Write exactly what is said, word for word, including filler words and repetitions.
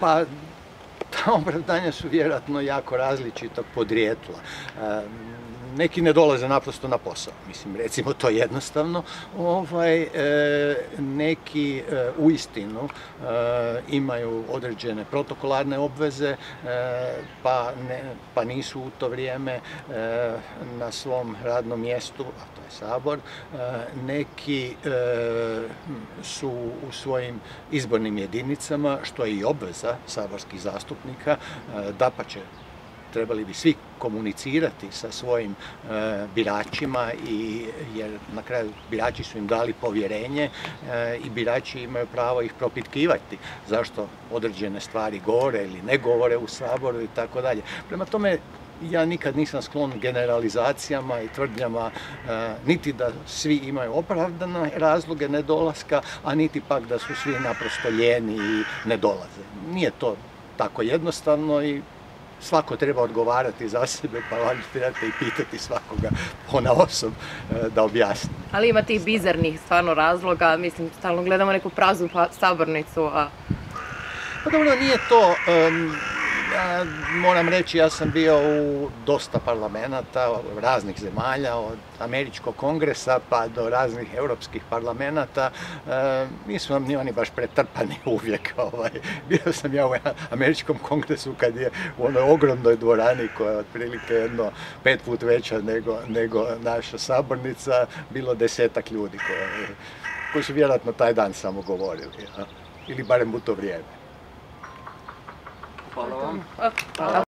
Pa, ta opravdanja su vjerojatno jako različitog podrijetla. Neki ne dolaze naprosto na posao, mislim, recimo to jednostavno, ovaj, e, neki e, uistinu e, imaju određene protokolarne obveze, e, pa, ne, pa nisu u to vrijeme e, na svom radnom mjestu, a to je Sabor, e, neki e, su u svojim izbornim jedinicama, što je i obveza saborskih zastupnika, e, dapače, trebali bi svi komunicirati sa svojim e, biračima, i, jer na kraju birači su im dali povjerenje e, i birači imaju pravo ih propitkivati zašto određene stvari govore ili ne govore u Saboru i tako dalje. Prema tome, ja nikad nisam sklon generalizacijama i tvrdnjama, e, niti da svi imaju opravdane razloge nedolaska, a niti pak da su svi naprosto lijeni i ne dolaze. Nije to tako jednostavno i svako treba odgovarati za sebe, pa valjda trebate i pitati svakoga ponaosob da objasni. Ali ima tih bizarnih stvarno razloga, mislim, stalno gledamo neku praznu sabornicu, a... Pa dobro, nije to... Um, ja moram reći, ja sam bio u dosta parlamenta raznih zemalja, od američkog kongresa pa do raznih europskih parlamenta. E, nisu nam ni oni baš pretrpani uvijek. Ovaj. Bio sam ja u američkom kongresu kad je u onoj ogromnoj dvorani, koja je otprilike jedno pet put veća nego, nego naša sabornica, bilo desetak ljudi koji, koji su vjerojatno taj dan samo govorili, ja? Ili barem u to vrijeme. Hvala vam. Hvala.